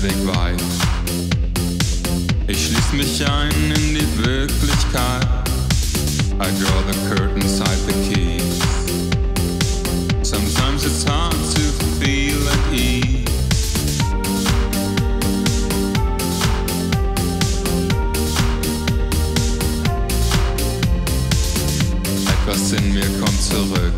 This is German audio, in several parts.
Weg weit. Ich schließ mich ein in die Wirklichkeit. I draw the curtains, hide the keys. Sometimes it's hard to feel at ease. Etwas in mir kommt zurück.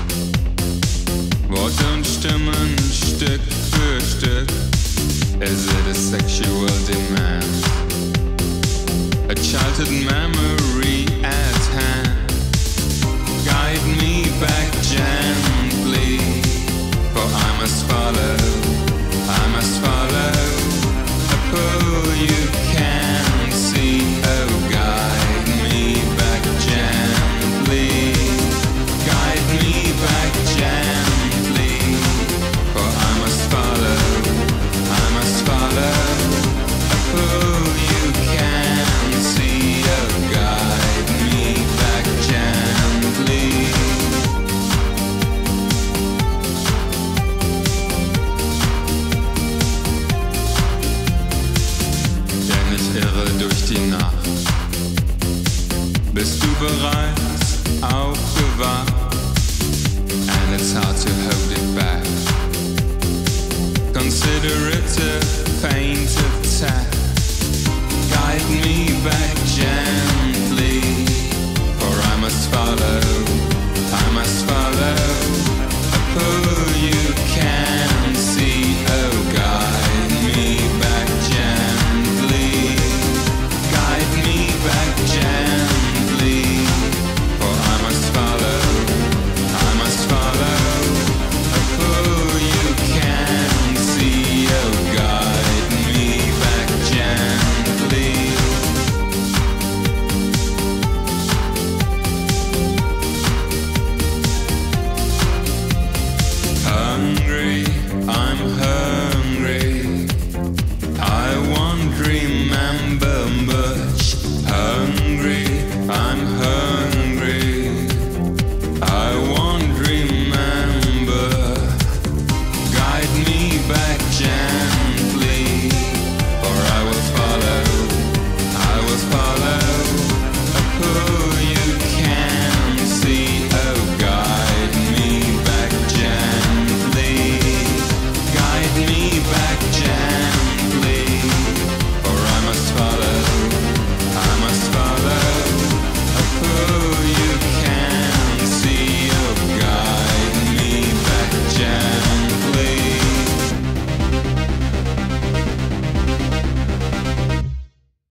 Worte und Stimmen Stück für Stück. Is it a sexual demand? A childhood memory